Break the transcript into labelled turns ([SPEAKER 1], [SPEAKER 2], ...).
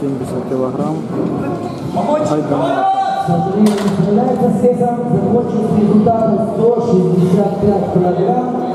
[SPEAKER 1] 70 кг. Гайдамака.
[SPEAKER 2] Справляється з весом закончив результату 165 кг.